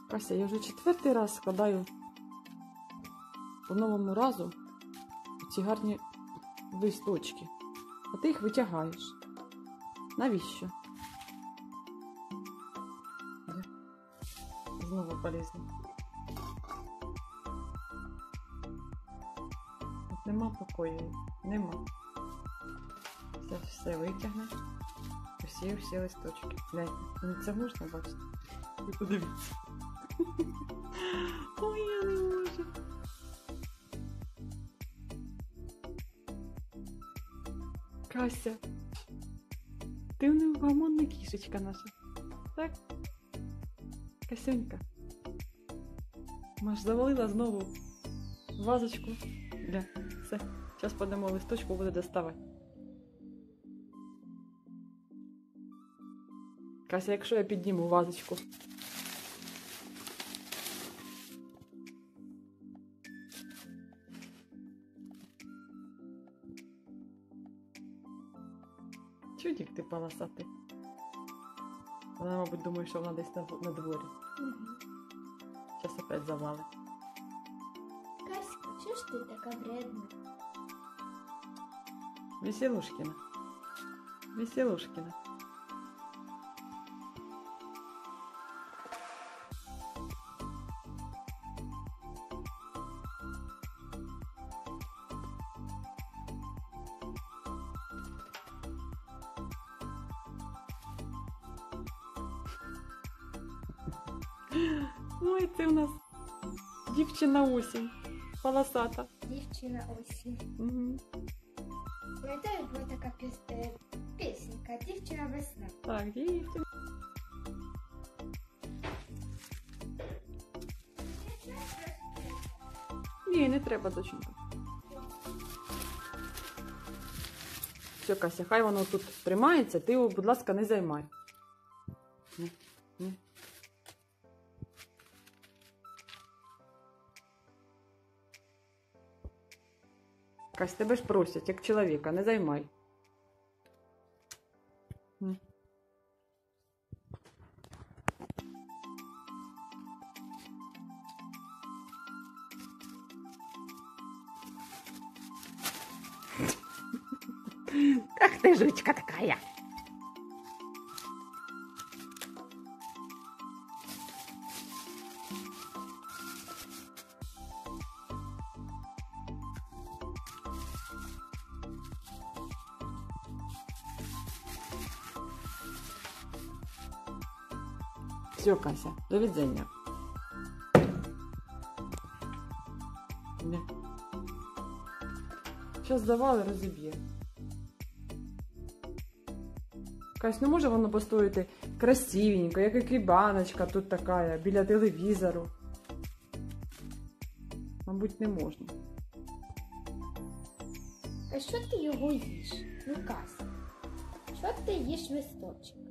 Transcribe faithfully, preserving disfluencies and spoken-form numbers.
Кася, я вже четвертий раз складаю по новому разу ці гарні листочки, а ти їх витягаєш. Навіщо? Знову полізно. От нема покою, нема. Це все витягне. Усі, всі листочки. Гляньте, ну це можна бачити? Ви подивіться. Ой, я не можу. Кася, ти невгомонна кішечка наша. Так? Касюнька. Маш, завалила знову вазочку. Для. Все. Зараз подамо листочку, буде доставати. Кася, якщо я підніму вазочку. Чудик ти полосатий. Вона, мабуть, думає, що вона десь на, на дворі. Угу. Зараз опять завалить. Каська, чого ж ти така вредна? Веселушкина. Веселушкина. Ой, ти у нас дівчина осінь, полосата. Дівчина осінь. Угу. Пам'ятаю, була така піс... е, пісенька «Дівчина весна». Так, дівчина. Ні, не треба, доченька. Все, Кася, хай воно тут тримається, ти його, будь ласка, не займай. Ні, ні. Кась, тебе ж просять, як чоловіка, не займай. Ні. Ах ты жучка такая. Все, Кася, до відзення. Зараз завали розіб'є. Кась, ну може воно постояти красивенько, як і кібаночка тут така, біля телевізору. Мабуть, не можна. А що ти його їш? Ну, Кася, що ти їш листочок?